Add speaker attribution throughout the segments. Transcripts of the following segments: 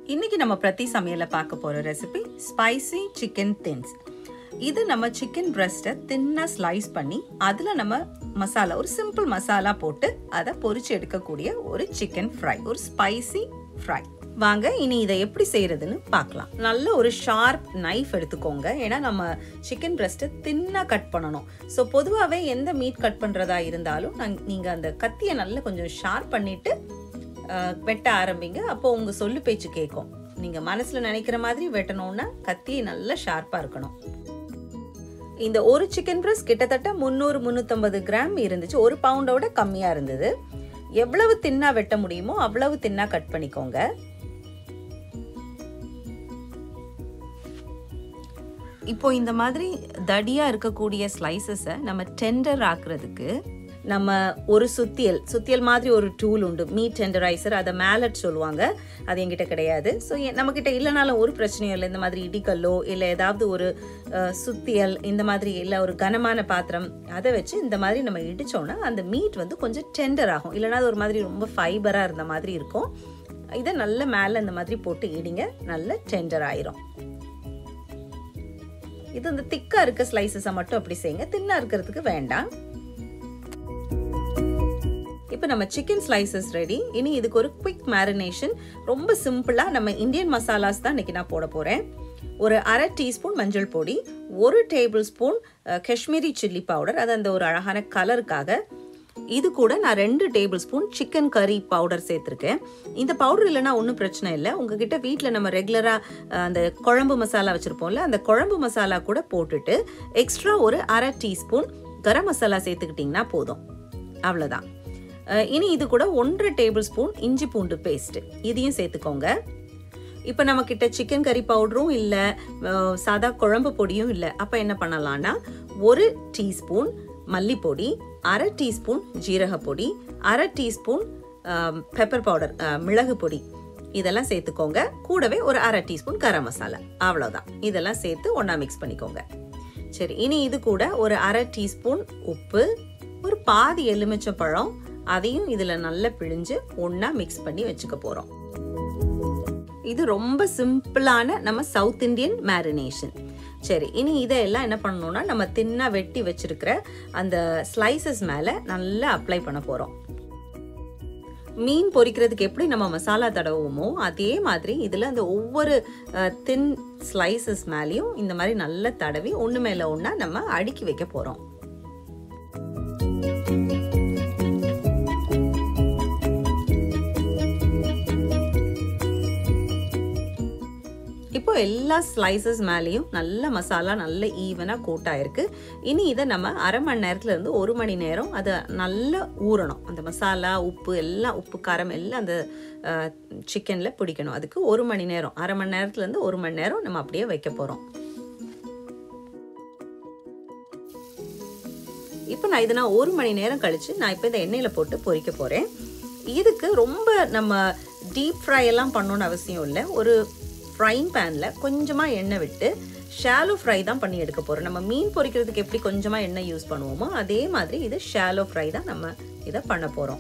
Speaker 1: இன்னைக்கு நம்ம பிரதி சமையல்ல பார்க்க போற ரெசிபி ஸ்பைசி சிக்கன் தின்ஸ். இது நம்ம சிக்கன் பிரஸ்ட்டை தின்னா ஸ்லைஸ் பண்ணி அதுல நம்ம மசாலா ஒரு சிம்பிள் மசாலா போட்டு அதை பொரிச்சு எடுக்கக்கூடிய ஒரு சிக்கன் ஃப்ரை, ஒரு ஸ்பைசி ஃப்ரை. வாங்க இனி இதை எப்படி செய்யறதுன்னு பார்க்கலாம். நல்ல ஒரு ஷார்ப் நைஃப் எடுத்துக்கோங்க. ஏன்னா நம்ம சிக்கன் பிரஸ்ட்டை தின்னா கட் பண்ணணும். ஸோ பொதுவாகவே எந்த மீட் கட் பண்றதா இருந்தாலும் நீங்க அந்த கத்தியை நல்லா கொஞ்சம் ஷார்ப் பண்ணிட்டு வெட்ட ஆரம்பிங்க. அப்போ உங்க சொல்லு பேச்சு கேட்கும். நீங்க மனசுல நினைக்கிற மாதிரி வெட்டணும்னா கத்தியை நல்லா ஷார்ப்பா இருக்கணும். இந்த ஒரு சிக்கன் பிரஸ்ட் கிட்டத்தட்ட 300-350 கிராம் இருந்துச்சு. 1 பவுண்டோட கம்மியா இருந்தது. எவ்வளவு தின்னா வெட்ட முடியுமோ அவ்வளவு தின்னா கட் பண்ணிக்கோங்க. இப்போ இந்த மாதிரி தடியா இருக்கக்கூடிய ஸ்லைசஸை நம்ம டெண்டர் ஆக்குறதுக்கு நம்ம ஒரு சுத்தியல் மாதிரி ஒரு டூல் உண்டு, மீட் டெண்டரைசர். அதை மேலட் சொல்லுவாங்க. அது என்கிட்ட கிடையாது. ஸோ நம்மக்கிட்ட இல்லைனாலும் ஒரு பிரச்சனையும் இல்லை. இந்த மாதிரி இடிக்கல்லோ இல்லை ஏதாவது ஒரு சுத்தியல் இந்த மாதிரி இல்லை ஒரு கனமான பாத்திரம் அதை வச்சு இந்த மாதிரி நம்ம இடித்தோன்னா அந்த மீட் வந்து கொஞ்சம் டெண்டர் ஆகும். இல்லைனா அது ஒரு மாதிரி ரொம்ப ஃபைபராக இருந்த மாதிரி இருக்கும். இதை நல்ல மேலே இந்த மாதிரி போட்டு இடிங்க, நல்ல டெண்டர் ஆயிரும். இது இந்த திக்கா இருக்க ஸ்லைசஸை மட்டும் அப்படி செய்யுங்க, தின்னா இருக்கிறதுக்கு வேண்டாம். இப்போ நம்ம சிக்கன் ஸ்லைசஸ் ரெடி. இனி இதுக்கு ஒரு குவிக் மேரினேஷன். ரொம்ப சிம்பிளா நம்ம இந்தியன் மசாலாஸ் தான் இன்னைக்கு நான் போட போறேன். ஒரு 1/2 டீஸ்பூன் மஞ்சள் பொடி, 1 tablespoon Kashmiri chilli powder, அது அந்த ஒரு அழகான கலருக்காக. இது கூட நான் 2 டேபிள் ஸ்பூன் சிக்கன் கறி பவுடர் சேர்த்துருக்கேன். இந்த பவுடர் இல்லைன்னா ஒன்றும் பிரச்சனை இல்லை. உங்ககிட்ட வீட்டில் நம்ம ரெகுலராக அந்த குழம்பு மசாலா வச்சுருப்போம்ல, அந்த குழம்பு மசாலா கூட போட்டுட்டு எக்ஸ்ட்ரா ஒரு 1/2 டீஸ்பூன் கரம் மசாலா சேர்த்துக்கிட்டிங்கன்னா போதும். அவ்வளோதான். இனி இது கூட 1 டேபிள் ஸ்பூன் இஞ்சி பூண்டு பேஸ்ட், இதையும் சேர்த்துக்கோங்க. இப்போ நம்ம கிட்ட சிக்கன் கறி பவுடரும் இல்லை, சாதா குழம்பு பொடியும் இல்லை. அப்போ என்ன பண்ணலாம்னா 1 டீஸ்பூன் மல்லிப்பொடி, 1/2 டீஸ்பூன் ஜீரக பொடி, 1/2 டீஸ்பூன் பெப்பர் பவுடர், மிளகு பொடி, இதெல்லாம் சேர்த்துக்கோங்க. கூடவே ஒரு 1/2 டீஸ்பூன் கரம் மசாலா. அவ்வளோதான். இதெல்லாம் சேர்த்து ஒன்றா மிக்ஸ் பண்ணிக்கோங்க. சரி, இனி இது கூட ஒரு 1/2 டீஸ்பூன் உப்பு, ஒரு பாதி எலுமிச்சம்பழம், அதையும் இதில் நல்லா பிழிஞ்சு ஒன்றா மிக்ஸ் பண்ணி வச்சுக்க போகிறோம். இது ரொம்ப சிம்பிளான நம்ம சவுத் இந்தியன் மேரினேஷன். சரி, இனி இதெல்லாம் என்ன பண்ணணும்னா நம்ம தின்னா வெட்டி வச்சிருக்கிற அந்த ஸ்லைசஸ் மேலே நல்லா அப்ளை பண்ண போகிறோம். மீன் பொரிக்கிறதுக்கு எப்படி நம்ம மசாலா தடவுமோ அதே மாதிரி இதில் அந்த ஒவ்வொரு தின் ஸ்லைசஸ் மேலேயும் இந்த மாதிரி நல்லா தடவி ஒன்று மேலே ஒன்றா நம்ம அடுக்கி வைக்க போகிறோம். இப்போ எல்லா ஸ்லைசஸ் மேலேயும் நல்ல மசாலா நல்ல ஈவனாக கோட் ஆயிருக்கு. இனி இதை நம்ம 1/2 மணி நேரத்துலேருந்து 1 மணி நேரம் அதை நல்லா ஊறணும். அந்த மசாலா உப்பு எல்லாம், உப்பு காரம் எல்லாம் அந்த சிக்கனில் பிடிக்கணும். அதுக்கு 1 மணி நேரம், 1/2 மணி நேரத்துலேருந்து 1 மணி நேரம் நம்ம அப்படியே வைக்க போகிறோம். இப்போ நான் இதை 1 மணி நேரம் கழித்து நான் இப்போ இந்த எண்ணெயில் போட்டு பொரிக்க போகிறேன். இதுக்கு ரொம்ப நம்ம டீப் ஃப்ரை எல்லாம் பண்ணணும்னு அவசியம் இல்லை. ஒரு ஃப்ரைங் பேனில் கொஞ்சமாக எண்ணெய் விட்டு ஷாலோ ஃப்ரை தான் பண்ணி எடுக்க போகிறோம். நம்ம மீன் பொரிக்கிறதுக்கு எப்படி கொஞ்சமாக எண்ணெய் யூஸ் பண்ணுவோமோ அதே மாதிரி இது ஷாலோ ஃப்ரை தான் நம்ம இதை பண்ண போகிறோம்.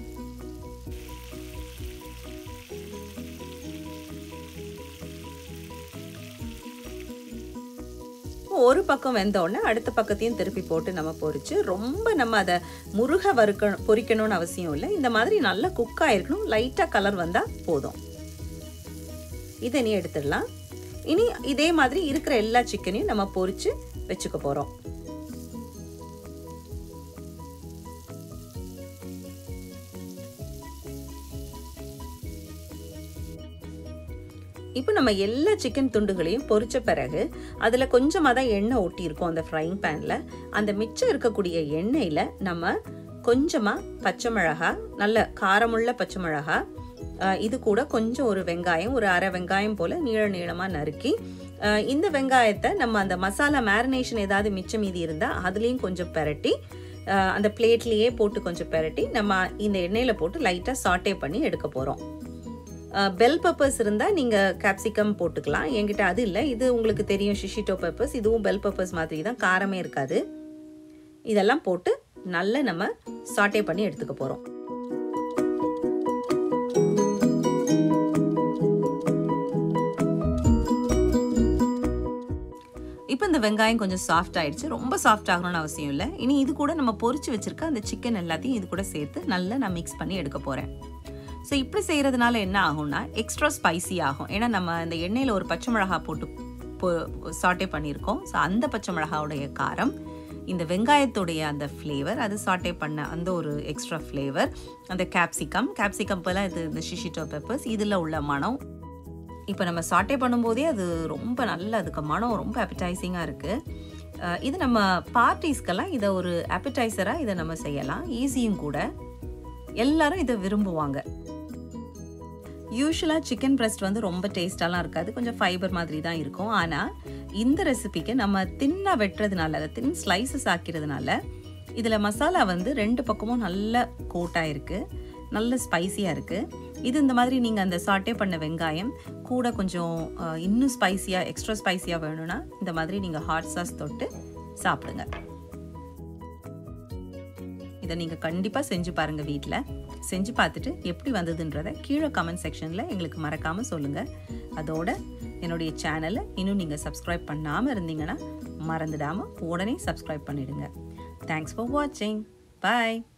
Speaker 1: ஒரு பக்கம் வெந்தோடனே அடுத்த பக்கத்தையும் திருப்பி போட்டு நம்ம பொரிச்சு, ரொம்ப நம்ம அதை முருக பொரிக்கணும்னு அவசியம் இல்லை. இந்த மாதிரி நல்லா குக் ஆயிருக்கணும். லைட்டாக கலர் வந்தால் போதும். இதை நீ எடுத்துடலாம். இனி இதே மாதிரி இருக்கிற எல்லா சிக்கனையும் நம்ம பொரிச்சு வச்சுக்க போறோம். இப்போ நம்ம எல்லா சிக்கன் துண்டுகளையும் பொரிச்ச பிறகு அதுல கொஞ்சமாக தான் எண்ணெய் ஒட்டி இருக்கும் அந்த ஃப்ரைங் பேன்ல. அந்த மிச்சம் இருக்கக்கூடிய எண்ணெயில நம்ம கொஞ்சமா பச்சை மிளகாய், நல்ல காரமுள்ள பச்சை மிளகாய், இது கூட கொஞ்சம் ஒரு வெங்காயம், ஒரு 1/2 வெங்காயம் போல நீளமா நறுக்கி, இந்த வெங்காயத்தை நம்ம அந்த மசாலா மேரினேஷன் ஏதாவது மிச்சம் மீதி இருந்தால் அதுலேயும் கொஞ்சம் பெரட்டி அந்த பிளேட்லேயே போட்டு கொஞ்சம் பெரட்டி நம்ம இந்த எண்ணெயில் போட்டு லைட்டாக சாட்டே பண்ணி எடுக்க போகிறோம். பெல் பெப்பர்ஸ் இருந்தால் நீங்கள் கேப்சிகம் போட்டுக்கலாம். என்கிட்ட அது இல்லை. இது உங்களுக்கு தெரியும், ஷிஷிட்டோ பெப்பர்ஸ். இதுவும் பெல் பெப்பர்ஸ் மாதிரி தான், காரமே இருக்காது. இதெல்லாம் போட்டு நல்லா நம்ம சாட்டே பண்ணி எடுத்துக்க போகிறோம். வெங்காயம் கொஞ்சம் சாஃப்ட் ஆயிடுச்சு. ரொம்ப சாஃப்ட் ஆகணும்னு அவசியம் இல்லை. இனி இது கூட நம்ம பொரிச்சு வச்சிருக்க அந்த சிக்கன் எல்லாத்தையும் இது கூட சேர்த்து நல்லா நான் மிக்ஸ் பண்ணி எடுக்க போகிறேன். ஸோ இப்படி செய்கிறதுனால என்ன ஆகும்னா எக்ஸ்ட்ரா ஸ்பைசி ஆகும். ஏன்னா நம்ம அந்த எண்ணெயில் ஒரு பச்சை மிளகா போட்டு சாட்டே பண்ணியிருக்கோம். ஸோ அந்த பச்சை மிளகாவுடைய காரம், இந்த வெங்காயத்துடைய அந்த ஃப்ளேவர், அது சாட்டே பண்ண அந்த ஒரு எக்ஸ்ட்ரா ஃப்ளேவர், அந்த கேப்சிகம் போல இது இந்த ஷிஷிட்டோ பெப்பர்ஸ் இதில் உள்ள மனம், இப்போ நம்ம சாட்டே பண்ணும்போதே அது ரொம்ப நல்ல அதுக்கு மனம் ரொம்ப appetizing-ஆ இருக்குது. இது நம்ம பார்ட்டிஸ்க்கெல்லாம் இதை ஒரு appetizer-ஆக இதை நம்ம செய்யலாம். ஈஸியும் கூட, எல்லாரும் இதை விரும்புவாங்க. யூஸ்வலாக சிக்கன் பிரெஸ்ட் வந்து ரொம்ப டேஸ்டாலாம் இருக்காது, கொஞ்சம் ஃபைபர் மாதிரி தான் இருக்கும். ஆனால் இந்த ரெசிபிக்கு நம்ம தின்னாக வெட்டுறதுனால, அதை தின் ஸ்லைசஸ் ஆக்கிறதுனால இதில் மசாலா வந்து 2 பக்கமும் நல்ல கோட்டாக இருக்குது, நல்ல ஸ்பைசியாக இருக்குது. இது இந்த மாதிரி நீங்கள் அந்த சாட்டே பண்ண வெங்காயம் கூட கொஞ்சம் இன்னும் ஸ்பைசியாக, எக்ஸ்ட்ரா ஸ்பைசியாக வேணும்னா இந்த மாதிரி நீங்கள் ஹாட் சாஸ் தொட்டு சாப்பிடுங்க. இதை நீங்கள் கண்டிப்பாக செஞ்சு பாருங்கள். வீட்டில் செஞ்சு பார்த்துட்டு எப்படி வந்ததுன்றதை கீழே கமெண்ட் செக்ஷனில் எங்களுக்கு மறக்காமல் சொல்லுங்கள். அதோட என்னுடைய சேனலை இன்னும் நீங்கள் சப்ஸ்கிரைப் பண்ணாமல் இருந்தீங்கன்னா மறந்துடாமல் உடனே சப்ஸ்கிரைப் பண்ணிடுங்க. தேங்க்ஸ் ஃபார் வாட்சிங். பாய்.